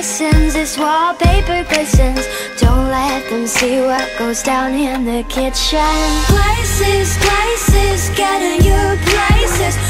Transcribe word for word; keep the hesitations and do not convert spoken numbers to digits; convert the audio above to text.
listens, this wallpaper glistens. Don't let them see what goes down in the kitchen. Places, places, getting you places.